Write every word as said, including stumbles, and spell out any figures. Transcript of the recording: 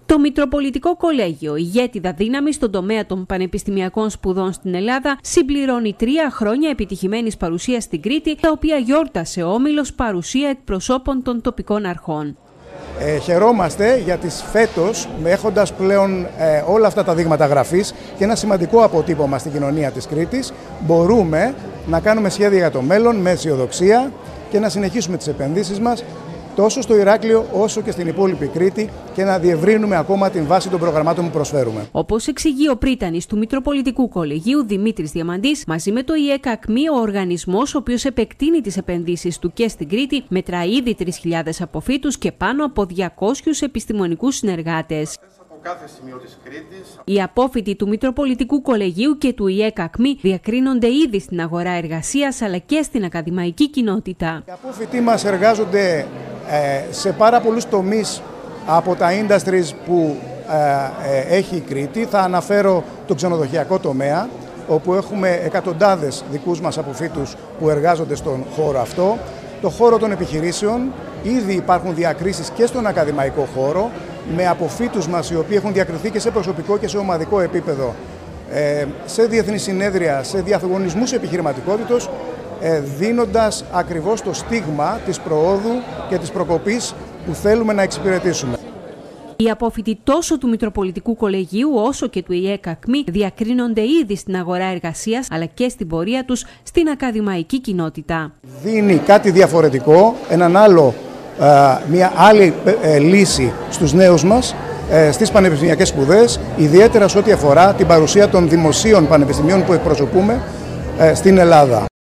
Το Μητροπολιτικό Κολέγιο, ηγέτιδα δύναμη στον τομέα των πανεπιστημιακών σπουδών στην Ελλάδα, συμπληρώνει τρία χρόνια επιτυχημένης παρουσίας στην Κρήτη, τα οποία γιόρτασε ο Όμιλος παρουσία εκπροσώπων των τοπικών αρχών. Ε, χαιρόμαστε γιατί φέτος, έχοντας πλέον ε, όλα αυτά τα δείγματα γραφής και ένα σημαντικό αποτύπωμα στην κοινωνία της Κρήτης, μπορούμε να κάνουμε σχέδια για το μέλλον με αισιοδοξία και να συνεχίσουμε τις επενδύσεις μας τόσο στο Ηράκλειο όσο και στην υπόλοιπη Κρήτη και να διευρύνουμε ακόμα την βάση των προγραμμάτων που προσφέρουμε. Όπως εξηγεί ο πρίτανης του Μητροπολιτικού Κολεγίου Δημήτρης Διαμαντής, μαζί με το ΙΕΚΑΚΜΗ, ο οργανισμός, ο οποίος επεκτείνει τις επενδύσεις του και στην Κρήτη, μετρά ήδη τρεις χιλιάδες αποφύτους και πάνω από διακόσιους επιστημονικούς συνεργάτες. Κάθε σημείο της Κρήτης. Οι απόφοιτοι του Μητροπολιτικού Κολεγίου και του ΙΕΚΑΚΜΗ διακρίνονται ήδη στην αγορά εργασίας αλλά και στην ακαδημαϊκή κοινότητα. Οι απόφοιτοι μας εργάζονται ε, σε πάρα πολλούς τομείς από τα industries που ε, ε, έχει η Κρήτη. Θα αναφέρω το ξενοδοχειακό τομέα, όπου έχουμε εκατοντάδες δικούς μας αποφοίτους που εργάζονται στον χώρο αυτό. Το χώρο των επιχειρήσεων, ήδη υπάρχουν διακρίσεις και στον ακαδημαϊκό χώρο, με αποφοίτους μας οι οποίοι έχουν διακριθεί και σε προσωπικό και σε ομαδικό επίπεδο, σε διεθνή συνέδρια, σε διαγωνισμούς επιχειρηματικότητος, δίνοντας ακριβώς το στίγμα της προόδου και της προκοπής που θέλουμε να εξυπηρετήσουμε. Οι απόφοιτοι τόσο του Μητροπολιτικού Κολεγίου όσο και του ΙΕΚΑΚΜΗ διακρίνονται ήδη στην αγορά εργασίας αλλά και στην πορεία τους στην ακαδημαϊκή κοινότητα. Δίνει κάτι διαφορετικό, έναν άλλο, μια άλλη λύση στους νέους μας στις πανεπιστημιακές σπουδές, ιδιαίτερα σε ό,τι αφορά την παρουσία των δημοσίων πανεπιστημίων που εκπροσωπούμε στην Ελλάδα.